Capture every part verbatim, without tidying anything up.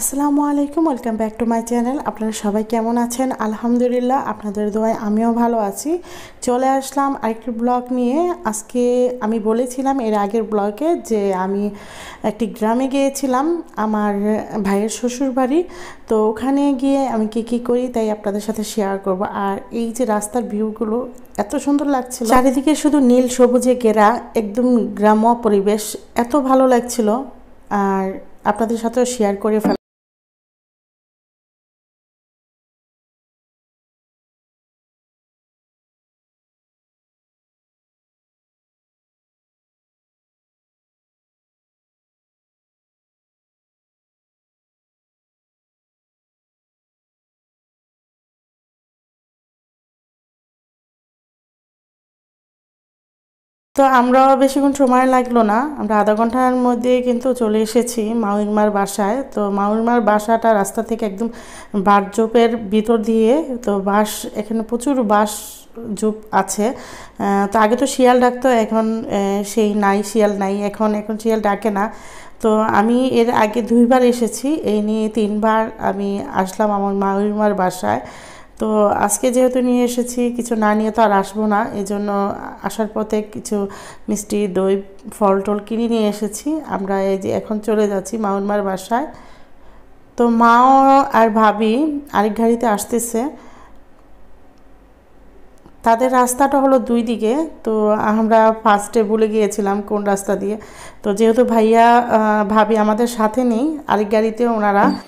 আসসালামু আলাইকুম, welcome back to my channel. আপনারা সবাই কেমন আছেন? আলহামদুলিল্লাহ, আপনাদের দোয়ায় আমিও ভালো আছি। চলে আসলাম আরেকটি ব্লগ নিয়ে। আজকে আমি বলেছিলাম এর আগের ব্লগে যে আমি একটি গ্রামে গিয়েছিলাম, আমার ভাইয়ের শ্বশুর বাড়ি। তো ওখানে গিয়ে আমি কী কী করি তাই আপনাদের সাথে শেয়ার করব। আর এই যে রাস্তার ভিউগুলো এত সুন্দর লাগছিল, চারিদিকে শুধু নীল সবুজে ঘেরা একদম গ্রাম্য পরিবেশ, এত ভালো লাগছিল। আর আপনাদের সাথেও শেয়ার করে ফেল। তো আমরাও বেশিক্ষণ সময় লাগলো না, আমরা আধা ঘন্টার মধ্যে কিন্তু চলে এসেছি মাউইমার বাসায়। তো মাউইমার বাসাটা রাস্তা থেকে একদম বাঁশঝোপের ভিতর দিয়ে, তো বাঁশ, এখানে প্রচুর বাঁশ ঝোপ আছে। তো আগে তো শিয়াল ডাকতো, এখন সেই নাই, শিয়াল নাই এখন, এখন শিয়াল ডাকে না। তো আমি এর আগে দুইবার এসেছি, এই নিয়ে তিনবার আমি আসলাম আমার মাউইমার বাসায়। তো আজকে যেহেতু নিয়ে এসেছি, কিছু না নিয়ে তো আর আসবো না, এই জন্য আসার পথে কিছু মিষ্টি, দই, ফল টল কিনে নিয়ে এসেছি। আমরা এই যে এখন চলে যাচ্ছি মাউনমার বাসায়। তো মাও আর ভাবি আরেক গাড়িতে আসতেছে। তাদের রাস্তাটা হলো দুই দিকে, তো আমরা ফার্স্টে ভুলে গিয়েছিলাম কোন রাস্তা দিয়ে। তো যেহেতু ভাইয়া ভাবি আমাদের সাথে নেই, আরেক গাড়িতে ওনারা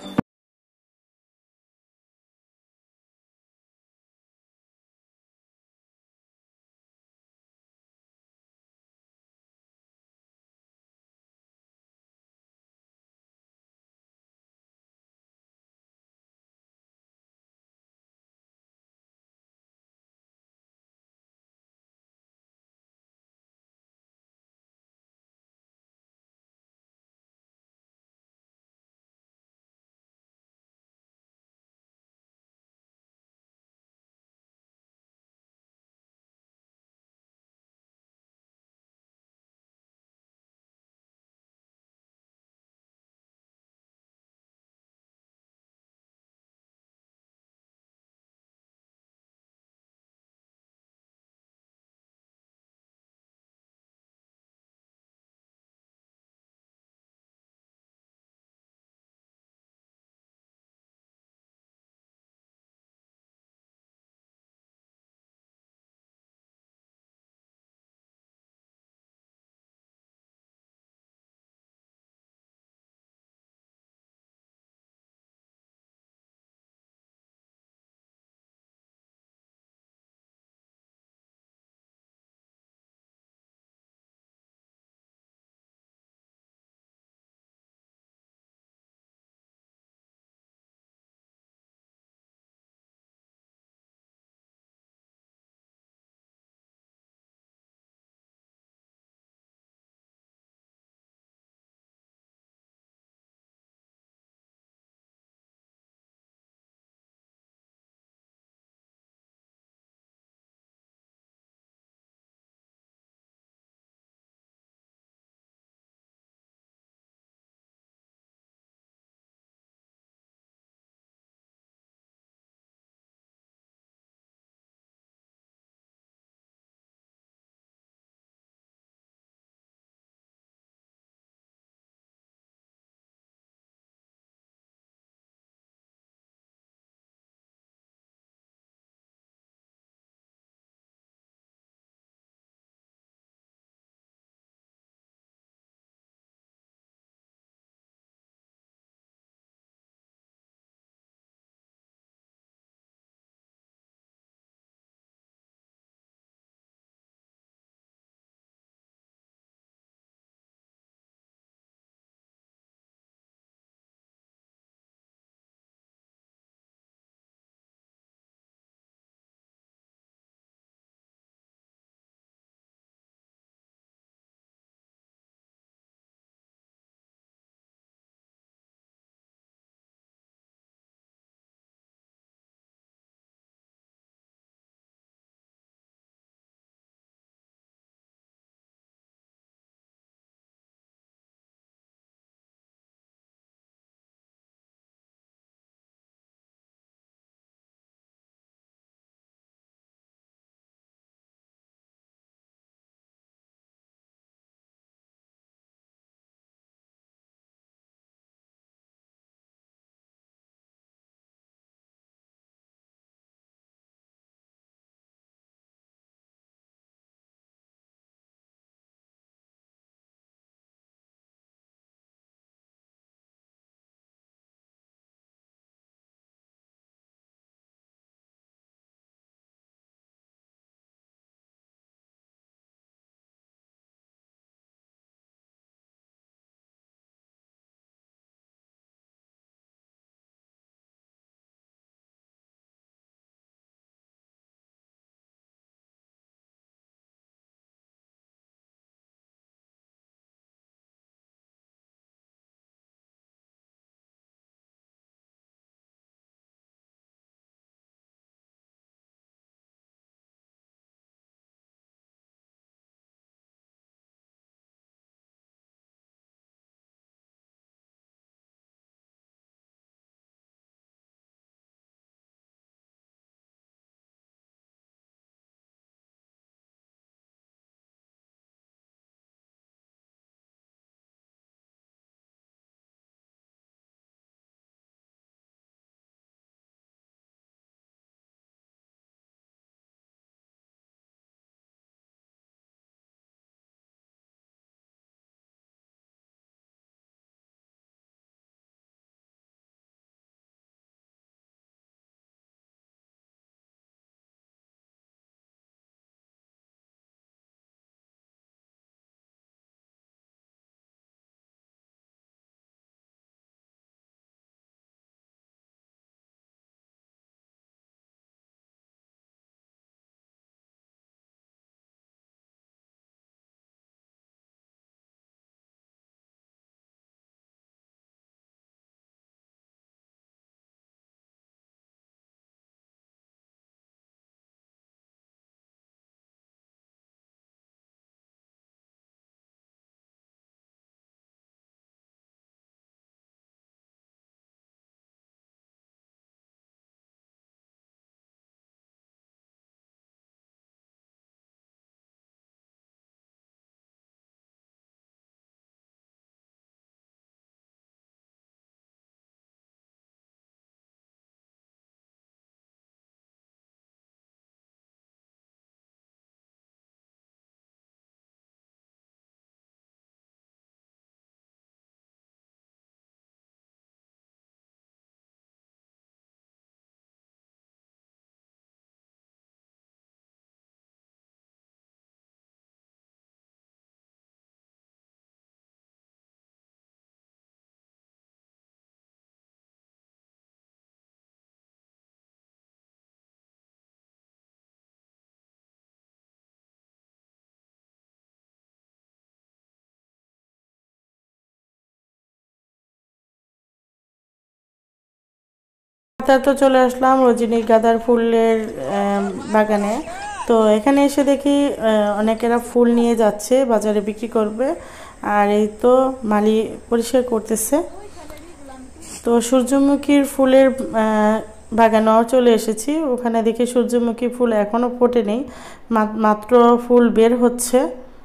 তো চলে আসলাম রজনীগন্ধার ফুলের বাগানে। তো এখানে এসে দেখি অনেকেরা ফুল নিয়ে যাচ্ছে, বাজারে বিক্রি করবে। আর এই তো মালি পরিষ্কার করতেছে। তো সূর্যমুখীর ফুলের বাগানেও চলে এসেছি। ওখানে দেখি সূর্যমুখী ফুল এখনও ফোটেনি, মাত্র ফুল বের হচ্ছে।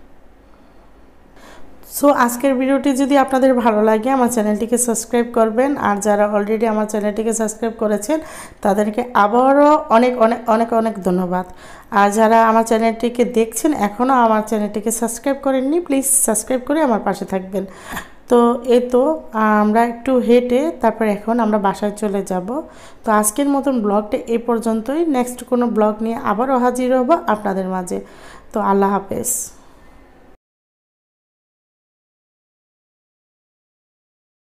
সো আজকের ভিডিওটি যদি আপনাদের ভালো লাগে আমার চ্যানেলটিকে সাবস্ক্রাইব করবেন। আর যারা অলরেডি আমার চ্যানেলটিকে সাবস্ক্রাইব করেছেন তাদেরকে আবারও অনেক অনেক অনেক অনেক ধন্যবাদ। আর যারা আমার চ্যানেলটিকে দেখছেন এখনও আমার চ্যানেলটিকে সাবস্ক্রাইব করেননি, প্লিজ সাবস্ক্রাইব করে আমার পাশে থাকবেন। তো এই তো আমরা একটু হেঁটে তারপর এখন আমরা বাসায় চলে যাব। তো আজকের মতন ব্লগটা এই পর্যন্তই। নেক্সট কোনো ব্লগ নিয়ে আবারও হাজির হব আপনাদের মাঝে। তো আল্লাহ হাফেজ।